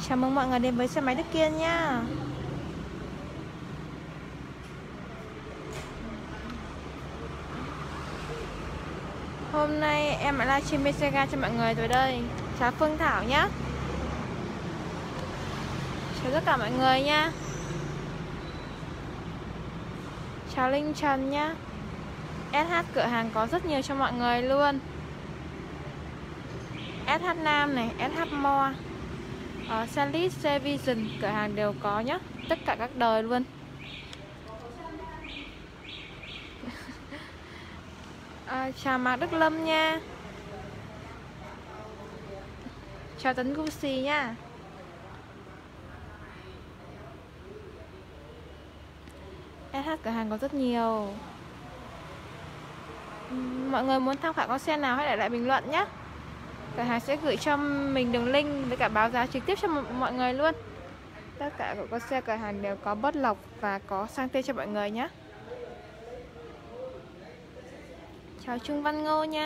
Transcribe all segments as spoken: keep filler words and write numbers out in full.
Chào mừng mọi người đến với xe máy Đức Kiên nhá. Hôm nay em lại livestream bên xe ga cho mọi người rồi đây. Chào Phương Thảo nhá. Chào tất cả mọi người nha. Chào Linh Trần nhá. ét hát cửa hàng có rất nhiều cho mọi người luôn. ét hát Nam này, ét hát More, uh, Salis, xe Vision cửa hàng đều có nhá. Tất cả các đời luôn. À, chào Mạc Đức Lâm nha. Chào Tấn Gucci nha. ét hát cửa hàng có rất nhiều. Mọi người muốn tham khảo con xe nào hãy để lại bình luận nhé. Cửa hàng sẽ gửi cho mình đường link với cả báo giá trực tiếp cho mọi người luôn. Tất cả các con xe cửa hàng đều có bớt lọc và có sang tên cho mọi người nhé. Chào Trung Văn Ngô nha.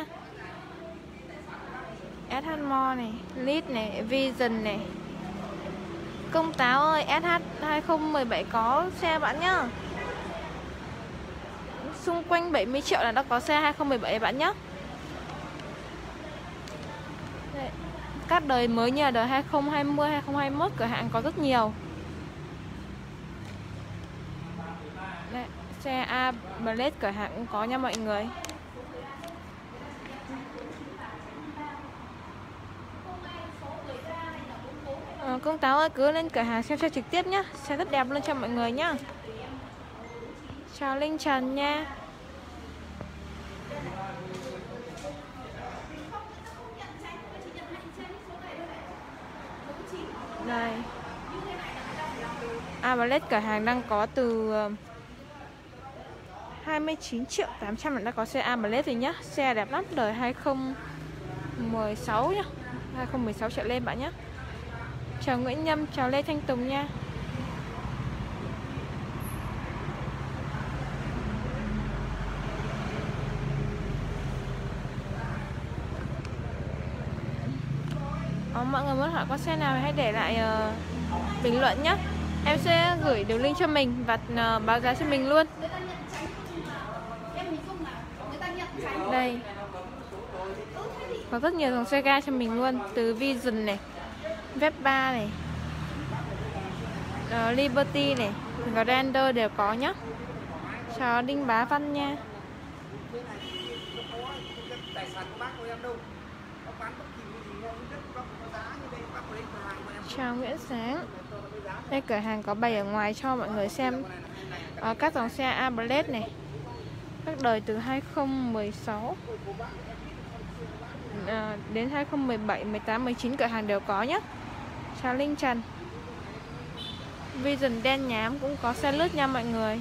ét hát More này, Lead này, Vision này. Công Táo ơi, ét hát hai không một bảy có xe bạn nhá. Xung quanh bảy mươi triệu là đã có xe hai không một bảy bạn nhé. Đây, các đời mới như là đời hai không hai không, hai không hai mốt cửa hàng có rất nhiều. Đây, xe A Blade cửa hàng cũng có nha mọi người. Ờ, Công Táo ơi, cứ lên cửa hàng xem xe trực tiếp nhá. Xe rất đẹp luôn cho mọi người nhá. Chào Linh Trần nha. Đây, A Blade cửa hàng đang có từ hai mươi chín triệu tám trăm là đã có xe A Blade rồi nhá. Xe đẹp lắm, đời hai không một sáu nhá, hai không một sáu trở lên bạn nhé. Chào Nguyễn Nhâm, chào Lê Thanh Tùng nha. Ờ, mọi người muốn hỏi có xe nào hãy để lại uh, bình luận nhé. Em sẽ gửi đường link cho mình và uh, báo giá cho mình luôn. Đây, có rất nhiều dòng xe ga cho mình luôn. Từ Vision này, Vespa này, uh, Liberty này, Grandeur đều có nhé. Chào Đinh Bá Văn nha. Chào Nguyễn Sáng. Đây cửa hàng có bày ở ngoài cho mọi người xem uh, các dòng xe A Blade này, các đời từ hai không một sáu uh, đến hai không một bảy, mười tám, mười chín cửa hàng đều có nhé. Chào Linh Trần. Vision đen nhám cũng có xe lướt nha mọi người.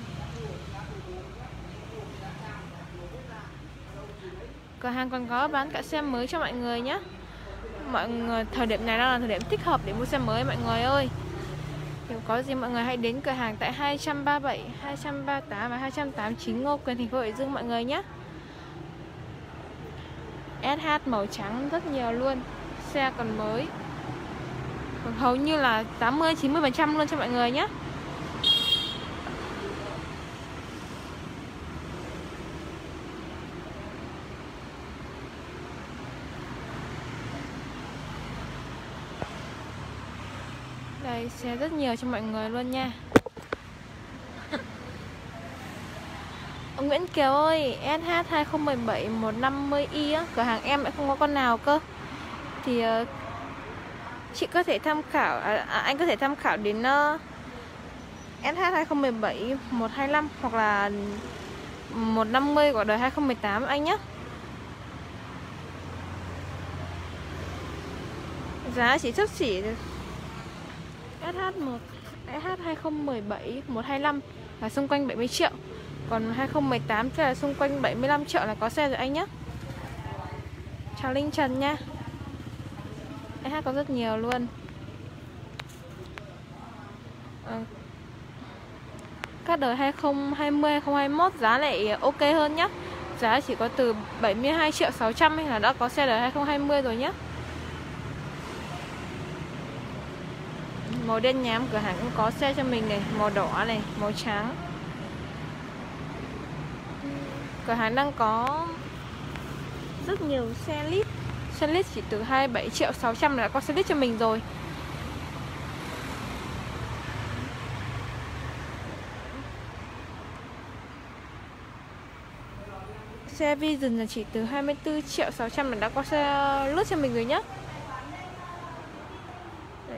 Cửa hàng còn có bán cả xe mới cho mọi người nhé. Mọi người thời điểm này đang là thời điểm thích hợp để mua xe mới mọi người ơi. Nếu có gì mọi người hãy đến cửa hàng tại hai trăm ba mươi bảy, hai trăm ba mươi tám và hai trăm tám mươi chín Ngô Quyền, thành phố Hải Dương mọi người nhé. ét hát màu trắng rất nhiều luôn, xe còn mới, hầu như là tám mươi chín mươi phần trăm luôn cho mọi người nhé. Đây, xe rất nhiều cho mọi người luôn nha. Ông Nguyễn Kiều ơi, ét hát hai không một bảy một năm mươi i á, cửa hàng em lại không có con nào cơ. Thì uh, chị có thể tham khảo, à, à, anh có thể tham khảo đến uh, ét hát hai không một bảy một hai lăm hoặc là một năm mươi của đời hai không một tám anh nhé. Giá chỉ xấp xỉ ét hát một, ét hát hai không một bảy một hai lăm là xung quanh bảy mươi triệu. Còn hai không một tám thì là xung quanh bảy mươi lăm triệu là có xe rồi anh nhé. Chào Linh Trần nha. ét hát có rất nhiều luôn. à, Các đời hai không hai không, hai không hai mốt giá lại ok hơn nhé. Giá chỉ có từ bảy mươi hai triệu sáu trăm là đã có xe đời hai không hai không rồi nhé. Màu đen nhám cửa hàng cũng có xe cho mình này. Màu đỏ này, màu trắng. Cửa hàng đang có rất nhiều xe lít. Xe lít chỉ từ hai mươi bảy triệu sáu trăm đã có xe lít cho mình rồi. Xe Vision là chỉ từ hai mươi tư triệu sáu trăm là đã có xe lướt cho mình rồi nhá. Đấy.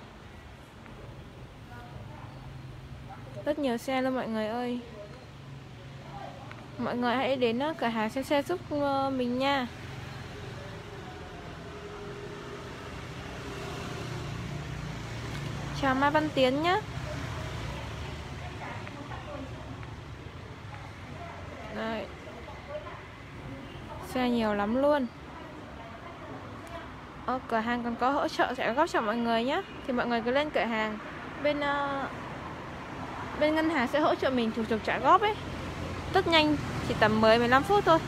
Rất nhiều xe luôn mọi người ơi. Mọi người hãy đến cửa hàng xem xe giúp mình nha. Chào Mai Văn Tiến nhé. Đấy. Xe nhiều lắm luôn. Ờ, cửa hàng còn có hỗ trợ trả góp cho mọi người nhé. Thì mọi người cứ lên cửa hàng. Bên uh, bên ngân hàng sẽ hỗ trợ mình thủ tục trả góp ấy. Rất nhanh, chỉ tầm mười đến mười lăm phút thôi.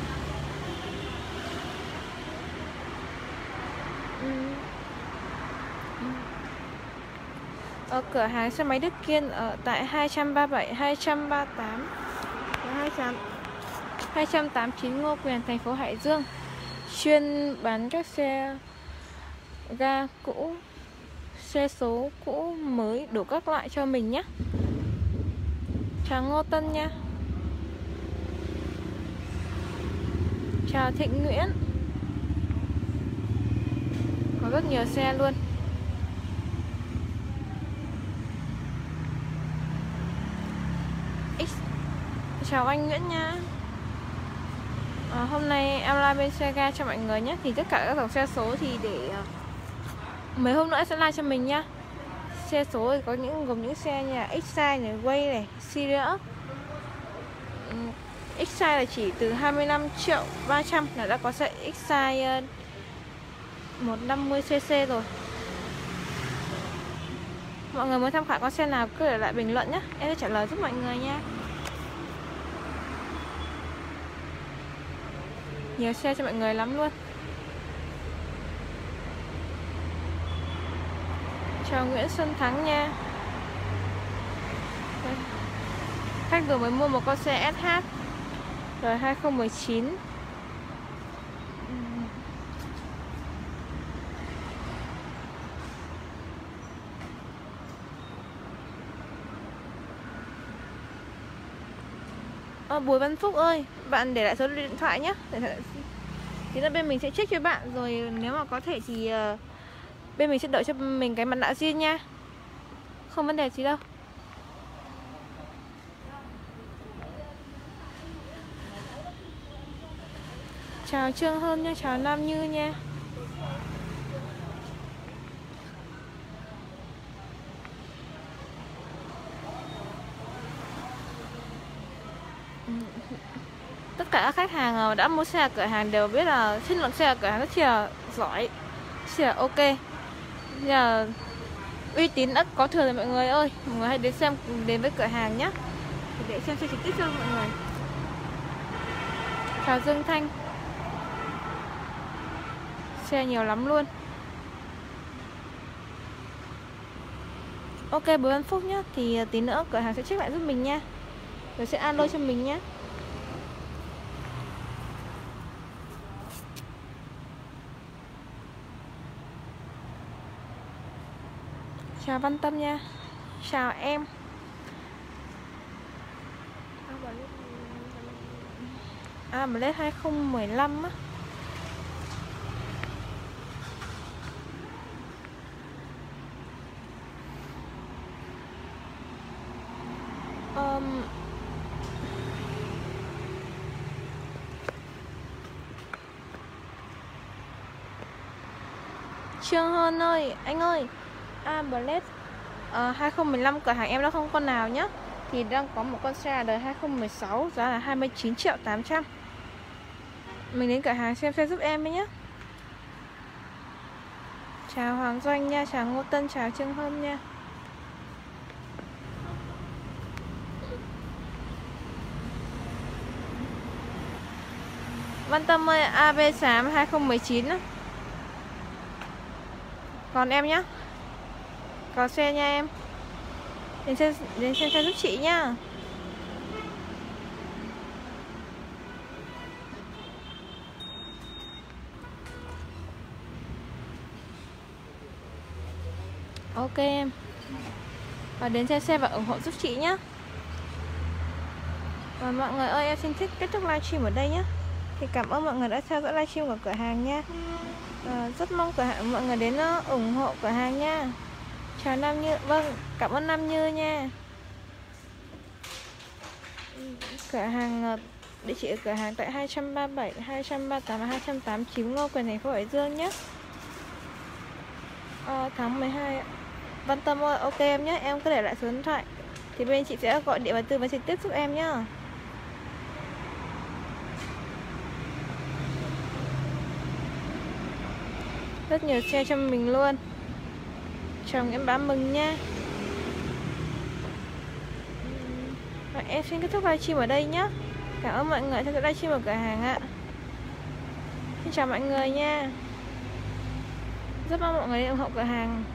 Ở cửa hàng xe máy Đức Kiên ở tại hai trăm ba mươi bảy, hai trăm ba mươi tám và hai trăm tám mươi chín Ngô Quyền, thành phố Hải Dương. Chuyên bán các xe ga cũ, xe số cũ mới đủ các loại cho mình nhé. Chào Ngô Tân nha. Chào Thịnh Nguyễn. Có rất nhiều xe luôn. Chào anh Nguyễn nha. à, Hôm nay em live bên xe ga cho mọi người nhé. Thì tất cả các dòng xe số thì để uh, mấy hôm nữa em sẽ live cho mình nhá. Xe số thì có những gồm những xe như là Excite này, Way này, Sirius. um, Excite là chỉ từ hai mươi lăm triệu ba trăm là đã có xe Excite uh, một trăm năm mươi xê xê rồi. Mọi người muốn tham khảo con xe nào cứ để lại bình luận nhé, em sẽ trả lời giúp mọi người nha. Nhiều xe cho mọi người lắm luôn. Chào Nguyễn Xuân Thắng nha. Khách vừa mới mua một con xe ét hát rồi hai không một chín. À, Bùi Văn Phúc ơi, bạn để lại số điện thoại nhé. Thì là bên mình sẽ check cho bạn. Rồi nếu mà có thể thì uh, bên mình sẽ đợi cho mình cái mặt nạ riêng nha. Không vấn đề gì đâu. Chào Trương Hơn nha, chào Nam Như nha. Tất cả các khách hàng đã mua xe ở cửa hàng đều biết là chất lượng xe ở cửa hàng rất là giỏi, rất là ok, là uy tín đất có thừa rồi mọi người ơi. Mọi người hãy đến xem, đến với cửa hàng nhé, để xem xe trực tiếp cho mọi người. Chào Dương Thanh. Xe nhiều lắm luôn. Ok Bùi Văn Phúc nhé. Thì tí nữa cửa hàng sẽ check lại giúp mình nha, rồi sẽ alo cho mình nhé. Chào Văn Tâm nha. Chào em. À Blade hai không một lăm á. Um, Trương Hơn ơi, anh ơi, à, Blade uh, hai không một lăm cửa hàng em đã không con nào nhá. Thì đang có một con xe đời hai không một sáu giá là hai mươi chín triệu tám trăm. Mình đến cửa hàng xem xe giúp em ấy nhé. Chào Hoàng Doanh nha, chào Ngô Tân, chào Trương Hơn nha. Văn Tâm ơi, a bê xám hai không một chín á. Còn em nhé. Có xe nha em. Đến xem, đến xem xe giúp chị nhá. Ok em. Và đến xem xe và ủng hộ giúp chị nhé. Và mọi người ơi, em xin thích kết thúc livestream ở đây nhé. Thì cảm ơn mọi người đã theo dõi livestream của cửa hàng nha. À, rất mong cửa hàng mọi người đến uh, ủng hộ cửa hàng nha. Chào Nam Như. Vâng, cảm ơn Nam Như nha. Cửa hàng, địa chỉ ở cửa hàng tại hai trăm ba mươi bảy, hai trăm ba mươi tám và hai trăm tám mươi chín Ngô Quyền, thành phố Hải Dương nhé. À, tháng mười hai ạ. Văn Tâm ơi, ok em nhé, em cứ để lại số điện thoại thì bên chị sẽ gọi điện và tư vấn trực tiếp giúp em nhá. Rất nhiều xe cho mình luôn. Chồng em bán mừng nha. Và em xin kết thúc livestream ở đây nhé. Cảm ơn mọi người theo dõi livestream của cửa hàng ạ. Xin chào mọi người nha. Rất mong mọi người ủng hộ cửa hàng.